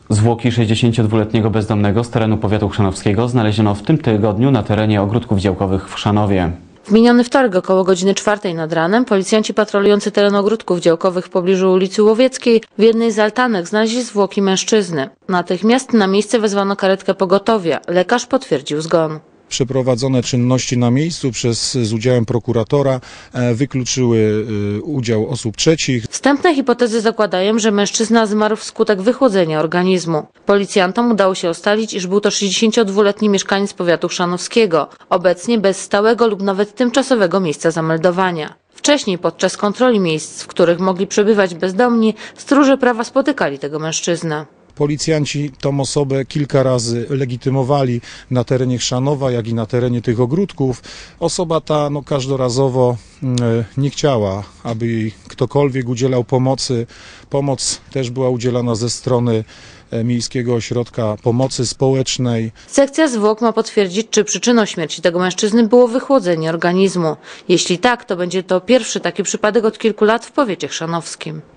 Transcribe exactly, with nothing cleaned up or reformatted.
Zwłoki sześćdziesięciodwuletniego bezdomnego z terenu powiatu chrzanowskiego znaleziono w tym tygodniu na terenie ogródków działkowych w Chrzanowie. W miniony wtorek około godziny czwartej nad ranem policjanci patrolujący teren ogródków działkowych w pobliżu ulicy Łowieckiej w jednej z altanek znaleźli zwłoki mężczyzny. Natychmiast na miejsce wezwano karetkę pogotowia. Lekarz potwierdził zgon. Przeprowadzone czynności na miejscu przez, z udziałem prokuratora wykluczyły udział osób trzecich. Wstępne hipotezy zakładają, że mężczyzna zmarł wskutek wychłodzenia organizmu. Policjantom udało się ustalić, iż był to sześćdziesięciodwuletni mieszkaniec powiatu chrzanowskiego, obecnie bez stałego lub nawet tymczasowego miejsca zameldowania. Wcześniej podczas kontroli miejsc, w których mogli przebywać bezdomni, stróże prawa spotykali tego mężczyznę. Policjanci tą osobę kilka razy legitymowali na terenie Chrzanowa, jak i na terenie tych ogródków. Osoba ta no, każdorazowo nie chciała, aby jej ktokolwiek udzielał pomocy. Pomoc też była udzielana ze strony Miejskiego Ośrodka Pomocy Społecznej. Sekcja zwłok ma potwierdzić, czy przyczyną śmierci tego mężczyzny było wychłodzenie organizmu. Jeśli tak, to będzie to pierwszy taki przypadek od kilku lat w powiecie chrzanowskim.